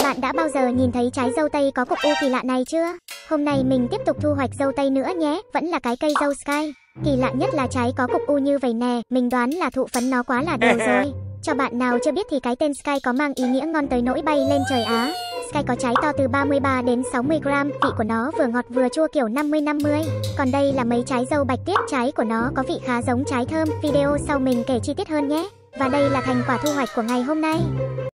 Bạn đã bao giờ nhìn thấy trái dâu tây có cục u kỳ lạ này chưa? Hôm nay mình tiếp tục thu hoạch dâu tây nữa nhé, vẫn là cái cây dâu Sky. Kỳ lạ nhất là trái có cục u như vậy nè, mình đoán là thụ phấn nó quá là đều rồi. Cho bạn nào chưa biết thì cái tên Sky có mang ý nghĩa ngon tới nỗi bay lên trời Á. Sky có trái to từ 33 đến 60 gram, vị của nó vừa ngọt vừa chua kiểu 50-50. Còn đây là mấy trái dâu bạch tuyết, trái của nó có vị khá giống trái thơm. Video sau mình kể chi tiết hơn nhé. Và đây là thành quả thu hoạch của ngày hôm nay.